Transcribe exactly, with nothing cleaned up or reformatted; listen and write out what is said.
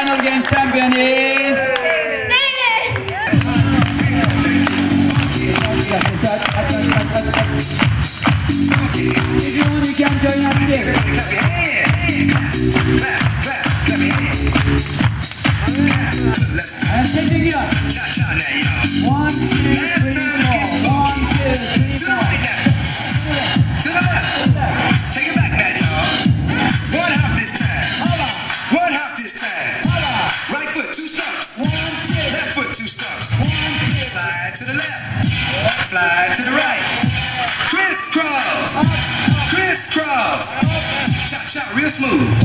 final game champion is David! If you want, you can join us here. Clap your hands. Clap, clap, clap your hands. Let's I'm taking you up. cha-cha now, y'all. One, two, three, four. One, two, three, To the four. right now. To the left. Take it back now, y'all. One hop this time. One hop this time. Right foot, two stumps. Left foot, two stumps. Slide to the left. Slide to the right. Crisscross. Crisscross. Cha-cha, real smooth.